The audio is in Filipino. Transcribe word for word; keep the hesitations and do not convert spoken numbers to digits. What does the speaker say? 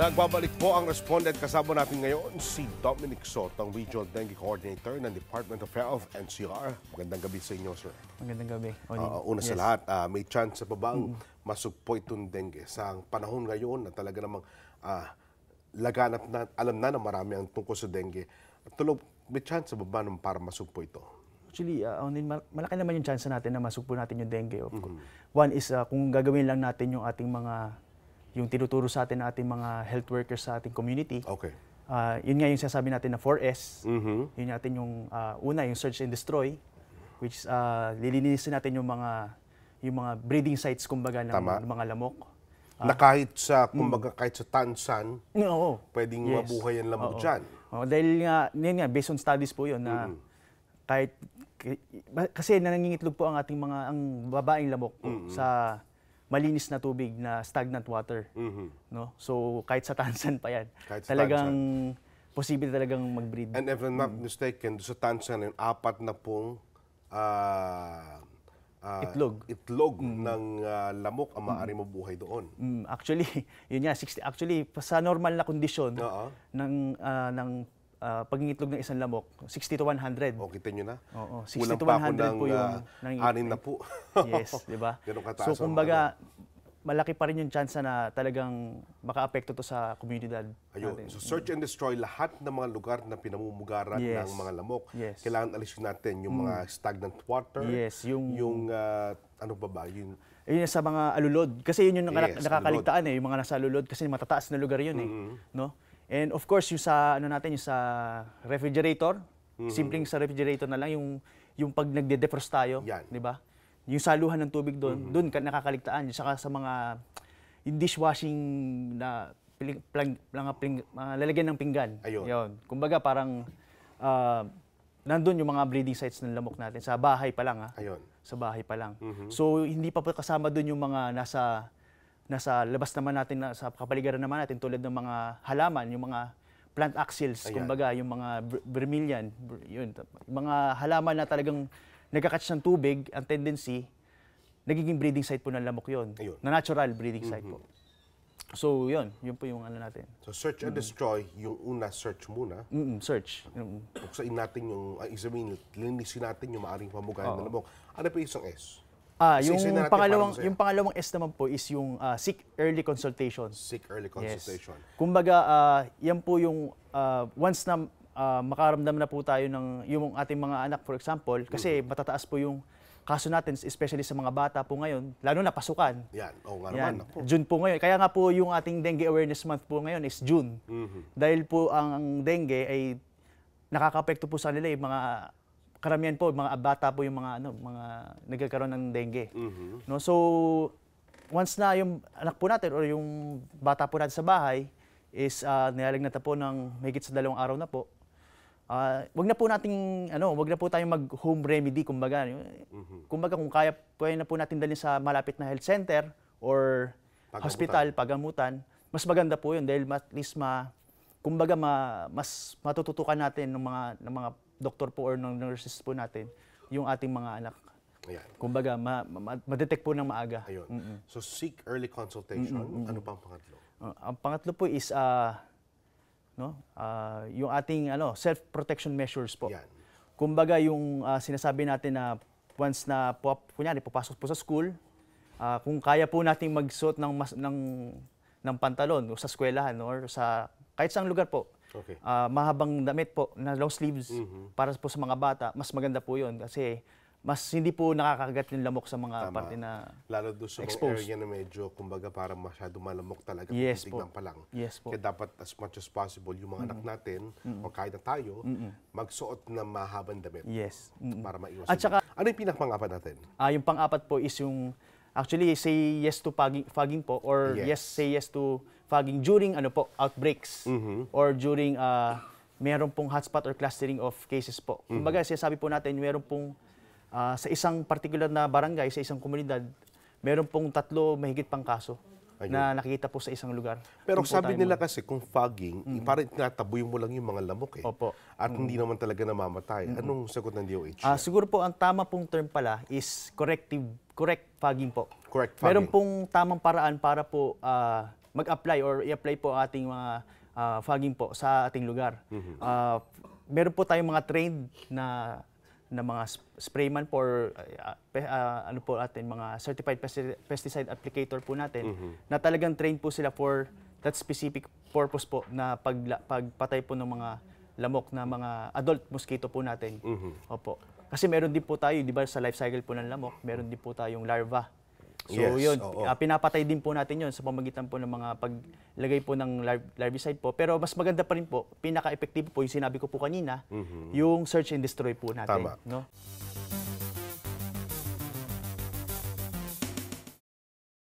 Nagbabalik po ang respondent. Kasama natin ngayon si Dominic Sot, ang Regional Dengue Coordinator ng Department of Health N C R. Magandang gabi sa inyo, sir. Magandang gabi. Uh, una yes. sa lahat, uh, may chance pa ba ang mm-hmm. masugpo itong dengue sa panahon ngayon na talaga namang uh, laganap na, alam na na marami ang tungkol sa dengue. Tulog, may chance pa ba para masugpo ito? Actually, uh, malaki naman yung chance natin na masugpo natin yung dengue. Of mm-hmm. One is uh, kung gagawin lang natin yung ating mga yung tinuturo sa atin ng ating mga health workers sa ating community. Okay. Uh, yun nga yung sinasabi natin na four S. Mm-hmm. Yun natin yung uh, una, yung search and destroy, which uh, lilinisin natin yung mga yung mga breeding sites kumbaga ng, ng mga lamok. Uh, na kahit sa kumbaga mm. kahit sa tansan, no, pwedeng yes. mabuhay ang lamok diyan. Oh, dahil nga, yun nga based on studies po yun na mm-hmm. kahit kasi nangingitlog po ang ating mga ang babaeng lamok po mm-hmm. sa malinis na tubig na stagnant water. Mm-hmm. No? So kahit sa tansan pa yan, kahit talagang tansan. Posible talagang mag-breed. And if I'm not mm-hmm. mistaken, sa tansan, yung apat na pong uh, uh, itlog, itlog mm-hmm. ng uh, lamok ang maaari mm-hmm. mabuhay doon. Mm, actually, yun nga, sixty, actually, sa normal na kondisyon uh-huh. ng, uh, ng Uh, pag-iitlog ng isang lamok, sixty to one hundred. O, kita nyo na? Oo, sixty to one hundred po yung uh, anin na po. Yes, di ba? So, kumbaga, malaki pa rin yung chance na talagang maka-apekto to sa komunidad. Ayun. Natin. So, search and destroy lahat ng mga lugar na pinamumugaran yes. ng mga lamok. Yes. Kailangan alisin natin yung mm. mga stagnant water. Yes. Yung, yung uh, ano ba ba? Yung, yun sa mga alulod. Kasi yun yung yes, nakakaligtaan eh, yung mga nasa alulod. Kasi matataas na lugar yun eh. Mm-hmm. No? And of course, yung sa ano natin, yung sa refrigerator, mm-hmm. simpleng sa refrigerator na lang yung yung pag nagde-defrost tayo, 'di ba? Yung saluhan ng tubig doon, mm-hmm. doon ka nakakaligtaan. Yung saka sa mga yung dishwashing na pling, plang, plang, pling, uh, lalagyan ng pinggan. Ayun. Yun. Kumbaga parang uh, nandun yung mga breeding sites ng lamok natin sa bahay pa lang ha. Ayun. Sa bahay pa lang. Mm-hmm. So hindi pa po kasama doon yung mga nasa nasa labas naman natin, na, sa kapaligiran naman natin, tulad ng mga halaman, yung mga plant axils, Ayan. kumbaga, yung mga vermilion, yun, mga halaman na talagang nagkakatch ng tubig, ang tendency, nagiging breeding site po ng lamok yun, Ayun. na natural breeding site mm-hmm. po. So, yun, yun po yung ano natin. So, search and mm-hmm. destroy, yung una, search muna. Mm-hmm, search. Mm-hmm. Buksain natin yung, uh, examine, linisin natin yung maaring pamugayan ng lamok. Ano pa isang S? Ah, yung pangalawang yung pangalawang S naman po is yung uh, seek early consultation. Seek early consultation. Yes. Kumbaga, uh, yan po yung uh, once na uh, makaramdam na po tayo ng yung ating mga anak, for example, kasi mm-hmm. matataas po yung kaso natin, especially sa mga bata po ngayon, lalo na pasukan. Yan, oo nga naman. Ako. June po ngayon. Kaya nga po yung ating Dengue Awareness Month po ngayon is June. Mm-hmm. Dahil po ang dengue ay nakaka-apekto po sa nila yung mga karamihan po mga bata po yung mga ano mga nagkakaroon ng dengue. Mm-hmm. No, so once na yung anak po natin o yung bata po natin sa bahay is uh, nilalagnat na po ng mahigit sa dalawang araw na po. Uh, wag na po nating ano, wag na po tayong mag home remedy kumbaga. Mm-hmm. Kumbaga kung kaya pwede na po natin dalhin sa malapit na health center or pagamutan. Hospital, pagamutan. Mas maganda po 'yun dahil at least ma kumbaga ma, mas matututukan natin ng mga ng mga doktor po or ng nurses po natin yung ating mga anak. Ayan. Kumbaga, ma- ma- ma-detect po ng maaga. Ayun. Mm-mm. So, seek early consultation. Mm-mm. Ano pa ang pangatlo? Uh, ang pangatlo po is uh, no, uh, yung ating ano, self-protection measures po. Yan. Kumbaga, yung uh, sinasabi natin na once na po, kunyari, papasok po sa school, uh, kung kaya po nating magsuot ng, mas, ng, ng pantalon o sa eskwelahan or sa kahit saang lugar po, Okay. Uh, mahabang damit po na long sleeves mm-hmm. para po sa mga bata, mas maganda po yun kasi mas hindi po nakakagat yung lamok sa mga Tama. parte na lalo doon sa mga area na medyo kumbaga para masyado malamok talaga yes tignan pa lang. Yes po. Kaya dapat as much as possible yung mga mm-hmm. anak natin mm-hmm. o kahit na tayo mm-hmm. magsuot ng mahabang damit. Yes. Mm-hmm. Para maiwasan. At saka, ano yung pinakapang-apat natin? Ah, uh, yung pang-apat po is yung actually say yes to fogging, fogging po or yes. yes say yes to fogging during ano po outbreaks mm-hmm. or during uh, meron pong hotspot or clustering of cases po. Mm-hmm. Kumbaga sinasabi po natin meron pong uh, sa isang particular na barangay, sa isang komunidad, meron pong tatlo mahigit pang kaso Ayun. na nakikita po sa isang lugar. Pero sabi nila mo. kasi kung fogging, mm-hmm. parang tinataboy mo lang yung mga lamok eh. Opo. At mm-hmm. hindi naman talaga namamatay. Mm-hmm. Anong sagot ng D O H? Uh, siguro po ang tama pong term pala is corrective correct fogging po. Correct fogging. Meron pong tamang paraan para po uh, mag-apply or i-apply po ang ating mga ah, fogging po sa ating lugar. Ah, meron po tayong mga trained na na mga sp- sprayman for uh, pe- ah, ano po atin mga certified pesti- pesticide applicator po natin na talagang trained po sila for that specific purpose po na pagla- pagpatay po ng mga lamok na mga adult mosquito po natin. Opo. Kasi meron din po tayo, di ba, sa life cycle po ng lamok, meron din po tayong larva. So Yes, yun, oo. ah, pinapatay din po natin yun sa pamagitan po ng mga paglagay po ng lar- larvicide po. Pero mas maganda pa rin po, pinaka-epektibo po yung sinabi ko po kanina, yung search and destroy po natin. Tama. No?